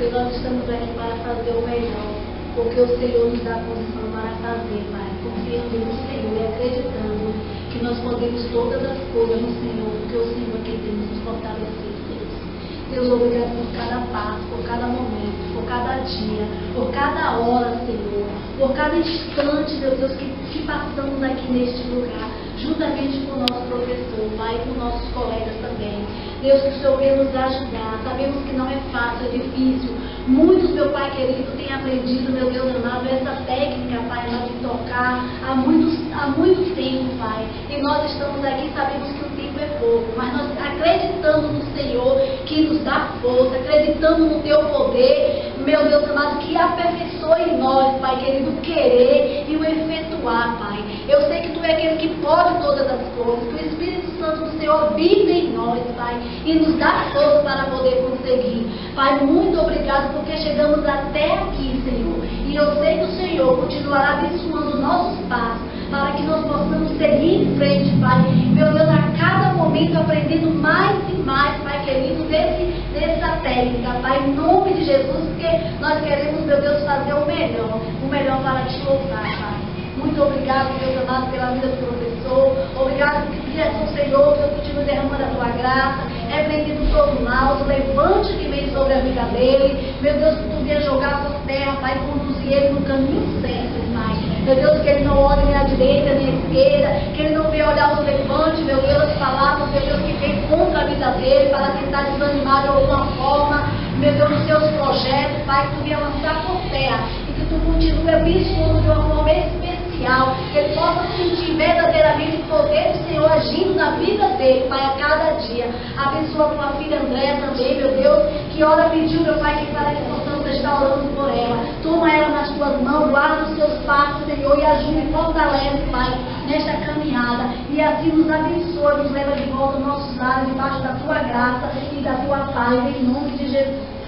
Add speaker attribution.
Speaker 1: porque nós estamos aqui para fazer o melhor, porque o Senhor nos dá condição para fazer, Pai, confiando no Senhor e acreditando que nós podemos todas as coisas no Senhor, porque o Senhor é quem tem nos fortalecido, Deus. Deus, obrigado por cada passo, por cada momento, por cada dia, por cada hora, Senhor, por cada instante, meu Deus, que passamos aqui neste lugar, juntamente com o nosso professor, Pai, e com nossos colegas também. Deus, que o Senhor venha nos ajudar. Sabemos que não é fácil, é difícil. Muitos, meu Pai querido, têm aprendido, meu Deus amado, essa técnica, Pai, de tocar há muito tempo, Pai. E nós estamos aqui, sabemos que o tempo é pouco, mas nós acreditando no Senhor, que nos dá força, acreditando no Teu poder, meu Deus amado, que aperfeiçoe em nós, Pai querido, o querer e o efetuar, Pai. Eu sei que Tu é aquele que pode todas as coisas, que o Espírito Santo do Senhor habita em nós, Pai, e nos dá força para poder conseguir. Pai, muito obrigado porque chegamos até aqui, Senhor. E eu sei que o Senhor continuará abençoando nossos passos, para que nós possamos seguir em frente, Pai. Meu Deus, a cada momento aprendendo mais e mais, Pai querido, dessa técnica, Pai, em nome de Jesus, porque nós queremos, meu Deus, fazer o melhor para Te louvar, Pai. Muito obrigado, Deus amado, pela vida do professor. Obrigado por direção, Senhor, que eu continue derramando a Tua graça, repreendendo todo o mal, o levante que vem sobre a vida dele. Meu Deus, que Tu venha jogar por terra, Pai, conduzir ele no caminho certo, Pai. Meu Deus, que ele não olhe nem à direita, nem à esquerda, que ele não venha olhar os levantes, meu Deus, as palavras, meu Deus, que vem contra a vida dele, para tentar desanimar de alguma forma, meu Deus, os seus projetos, Pai, que Tu venha lançar por terra, e que Tu continue abençoando de uma forma especial, que ele possa sentir verdadeiramente o poder do Senhor agindo na vida dele, Pai, a cada dia. Abençoa Tua filha Andréa também, meu Deus, que ora pediu, meu Pai, que para que possamos estar orando por ela. Toma ela nas Tuas mãos, guarda os seus passos, Senhor, e ajuda e fortalece, Pai, nesta caminhada. E assim nos abençoa, nos leva de volta aos nossos lares, debaixo da Tua graça e da Tua paz, em nome de Jesus.